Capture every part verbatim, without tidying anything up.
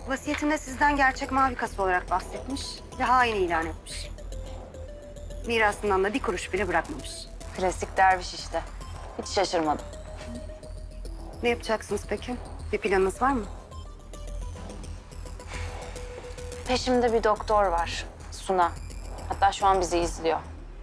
Vasiyetinde sizden gerçek mavi kasa olarak bahsetmiş ve hain ilan etmiş. Mirasından da bir kuruş bile bırakmamış. Klasik derviş işte. Hiç şaşırmadım. Ne yapacaksınız peki? Bir planınız var mı? Peşimde bir doktor var. Suna. Hatta şu an bizi izliyor.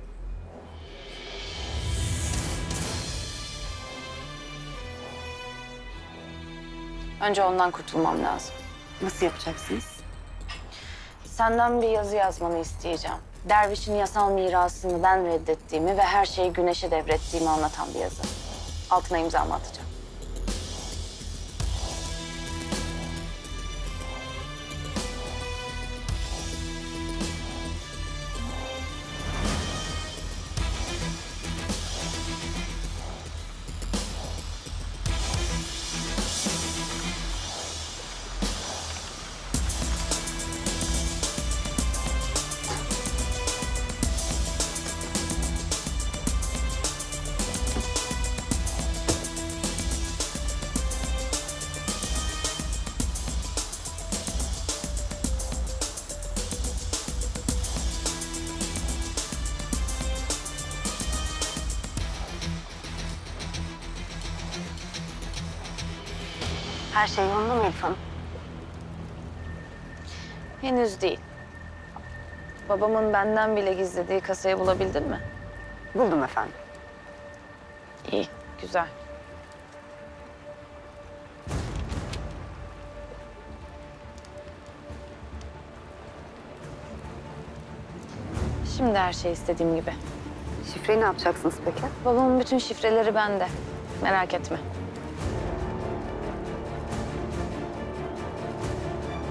Önce ondan kurtulmam lazım. Nasıl yapacaksınız? Senden bir yazı yazmanı isteyeceğim. Dervişin yasal mirasını ben reddettiğimi ve her şeyi Güneş'e devrettiğimi anlatan bir yazı. Altına imzamı atacağım. Her şey yolunda mı Elif Hanım? Henüz değil. Babamın benden bile gizlediği kasayı bulabildin mi? Buldum efendim. İyi, güzel. Şimdi her şey istediğim gibi. Şifreyi ne yapacaksınız peki? Babamın bütün şifreleri bende. Merak etme.